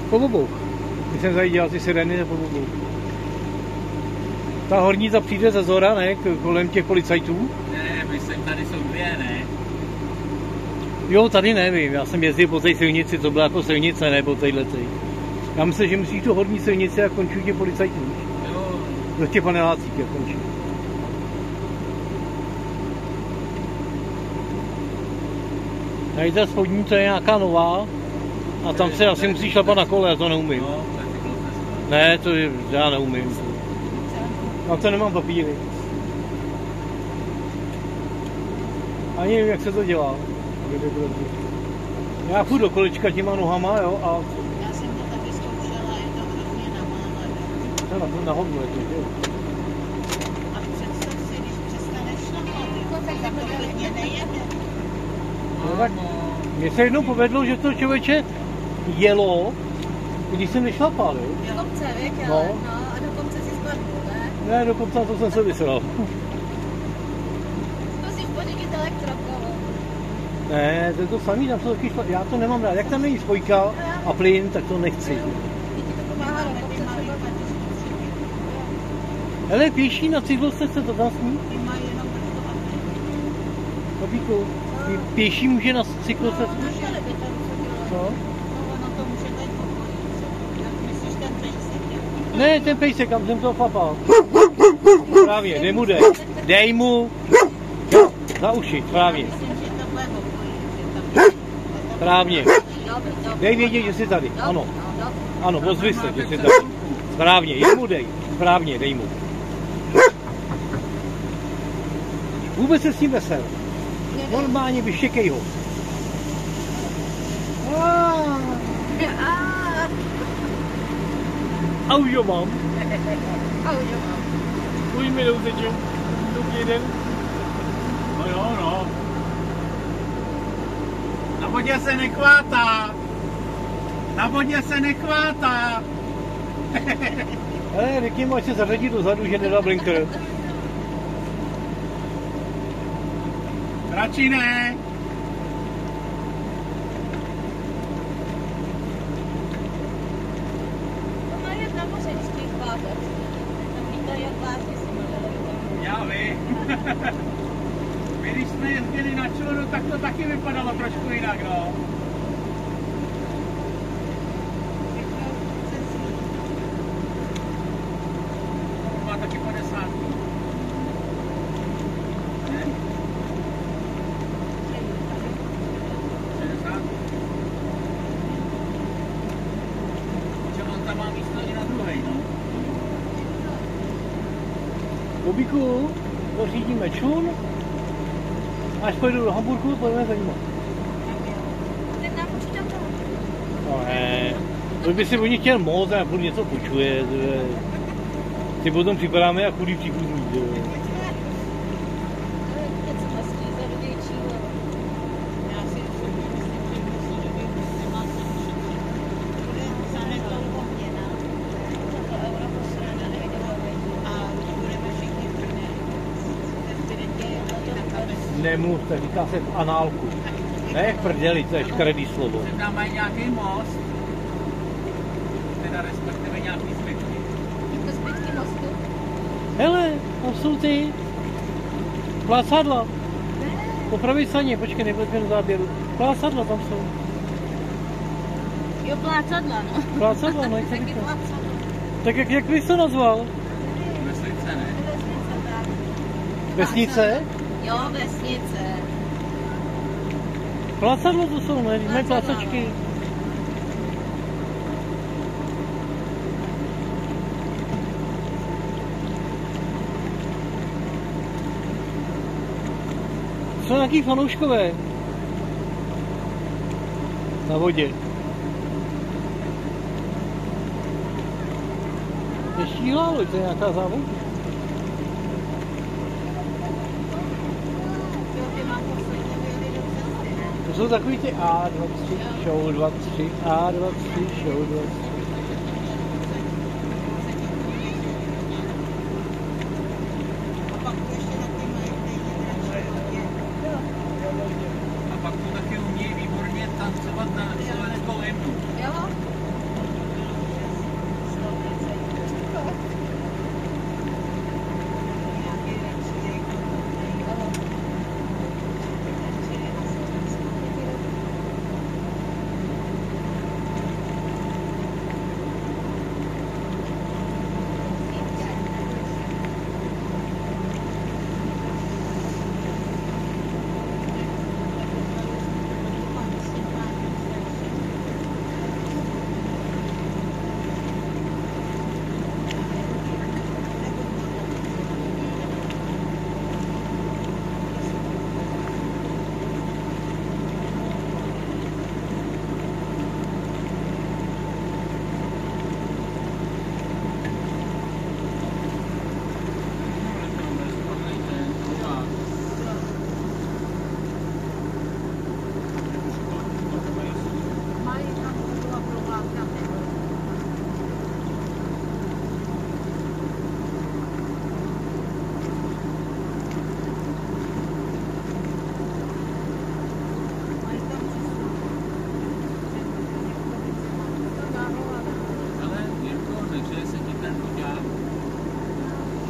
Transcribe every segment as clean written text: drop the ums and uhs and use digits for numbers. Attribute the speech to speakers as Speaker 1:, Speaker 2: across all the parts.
Speaker 1: Po obou. Když jsem tady dělal ty sirény, po obou. Ta horní ta přijde ze zora, ne? Kolem těch policajtů.
Speaker 2: Ne, myslím, tady jsou dvě, ne?
Speaker 1: Jo, tady nevím. Já jsem jezdil po té silnici, to byla jako silnice, ne po téhletej. Já myslím, že musíš tu horní silnici a končí těch policajtů.
Speaker 2: Jo.
Speaker 1: Do těch panelácích jak končí. Tady ta spodní, to je nějaká nová. A tam se asi musí šlapat na kole, já to neumím.
Speaker 2: No,
Speaker 1: Ne, to já neumím. Na to nemám papíry. Ani nevím, jak se to dělá. Já půjdu do kolečka těma nohama, jo, a...
Speaker 3: Já jsem to taky zkoušela, je to hrozně namáhavé.
Speaker 1: To na hodnu je to, jo.
Speaker 3: A představ si, když přestaneš šlapat, tak to klidně nejede.
Speaker 1: No, tak mně se jednou povedlo, že to člověče jelo, když jsem nešlapal, jo.
Speaker 3: Do kopce, víš,
Speaker 1: No.
Speaker 3: ale no, a do kopce si spadnul, ne?
Speaker 1: Ne, dokonce to jsem se vysral.
Speaker 3: Zkusím pořídit elektrokovo.
Speaker 1: Ne, to je to samý, tam jsou taky já to nemám rád. Jak tam není spojka a plyn, tak to nechci.
Speaker 3: Pomáhá do kopce třeba.
Speaker 1: Hele, pěší na cyklostezce to tam smí?
Speaker 3: Ty mají jenom to a
Speaker 1: Babíku, pěší může na cyklostezce?
Speaker 3: našeli by tam co dělat.
Speaker 1: No.
Speaker 3: No, ono to může být pokojí. Jak myslíš ten pejsek?
Speaker 1: Ne, ten pejsek, kam jsem to papal. Právě, dej mu za uši, právě.
Speaker 3: Myslím, že to bude pokojí.
Speaker 1: Právě. Dej vědět, že jsi tady, ano. Ano, ozvi se, že jsi tady. Správně, jemu dej. Správně, dej mu. Vůbec se s tím vesel. Normálně vyštěkej ho. A už ho mám. Už mi doutečem. Dobrý den.
Speaker 2: No jo, no. Na vodě se nekvátá. Na vodě se nekvátá.
Speaker 1: Hele, řekni mu, ať se zařadí dozadu, že nedá blinker.
Speaker 2: Radši ne.
Speaker 3: To má jet na mořečských pádech. Tam lítají jak vládky si modely.
Speaker 2: Já vím. My když jsme jezdili na člunu, tak to taky vypadalo trošku jinak, no. Má taky 50. Ne? 60? Že on tam má místo i na druhej, no.
Speaker 1: Bobíku, pořídíme člun. Až pojedu do Hamburku, pojďme za nima.
Speaker 3: Tak nám počítám toho.
Speaker 1: No ne, to by si o nich chtěl moc a furt něco počuje. Si potom připadáme jak chudý příbuzný. Nemůž, to říká se v análku. Ne jak prdeli, to je škaredý slovo.
Speaker 2: Tam mají nějaký most, teda respektive nějaký zbytky.
Speaker 3: Jako zbytky mostu?
Speaker 1: Hele, tam jsou ty plácadla. Po pravé straně, počkej, nebudeme do záběru. Plácadla tam jsou.
Speaker 3: Jo, plácadla, no.
Speaker 1: Plácadla, no, jak se
Speaker 3: Taky
Speaker 1: říká.
Speaker 3: plácadla.
Speaker 1: Tak jak bys to nazval?
Speaker 2: Vesnice, ne?
Speaker 3: Vesnice, tak.
Speaker 1: Vesnice?
Speaker 3: Jo, vesnice.
Speaker 1: Plácadla to jsou, ne? Mají plácačky. Jsou nějaký fanouškové na vodě. To je štíhlá loď, to je nějaká závod. To jsou takový ty A23, show 23, A23, show 23.
Speaker 2: A pak to taky umějí výborně tancovat na slovenskou hymnu.
Speaker 3: Jo?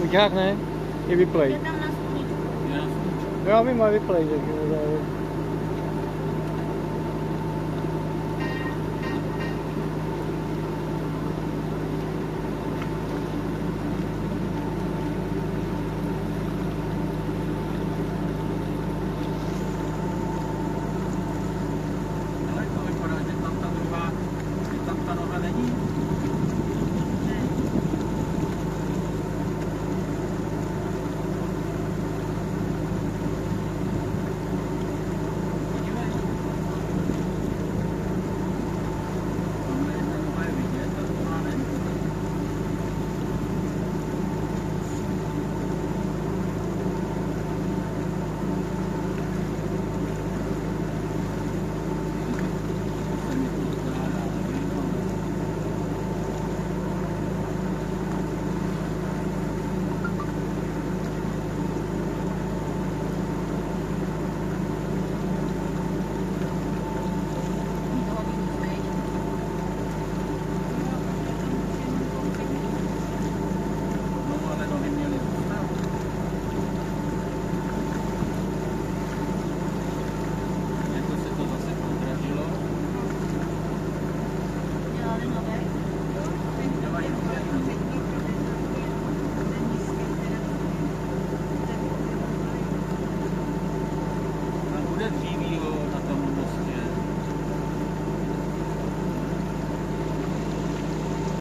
Speaker 1: Vyťák ne? Je vyplej.
Speaker 3: Je tam na sluníčku.
Speaker 1: Já vím, ale vyplej, takže